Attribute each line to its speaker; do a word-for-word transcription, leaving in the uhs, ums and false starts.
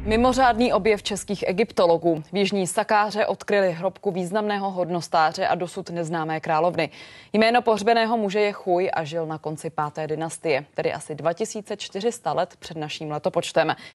Speaker 1: Mimořádný objev českých egyptologů. V jižní Sakáře odkryli hrobku významného hodnostáře a dosud neznámé královny. Jméno pohřbeného muže je Chuj a žil na konci páté dynastie, tedy asi dva tisíce čtyři sta let před naším letopočtem.